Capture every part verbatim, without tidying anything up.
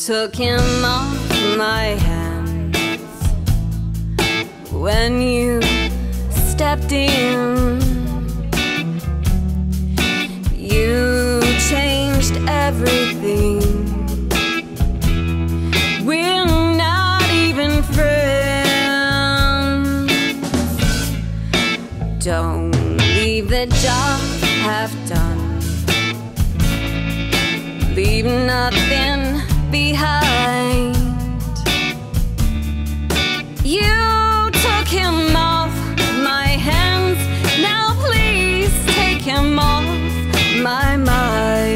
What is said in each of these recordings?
took him off my hands when you stepped in. You changed everything. We're not even friends. Don't leave the job half done. Leave nothing behind. You took him off my hands. Now please take him off my mind.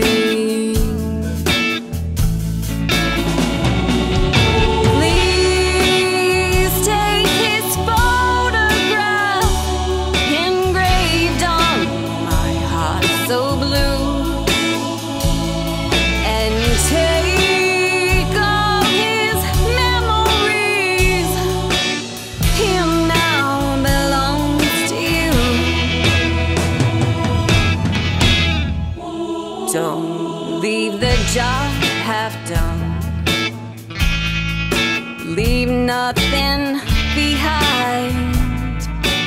Please take his photograph engraved on my heart so blue, and take all his memories. He now belongs to you. Don't leave the job half done. Leave nothing behind.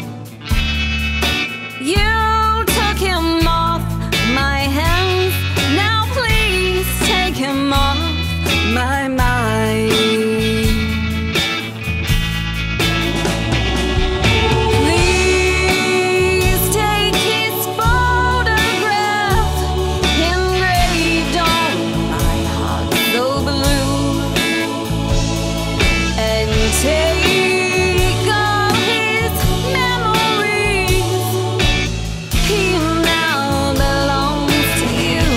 You took him off my hands. Now please take him off my mind. Please take his photograph engraved on my heart so blue, and take all his memories. He now belongs to you.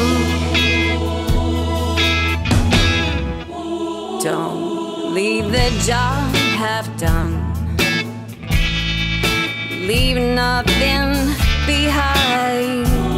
Don't leave the job half done. Leave nothing behind.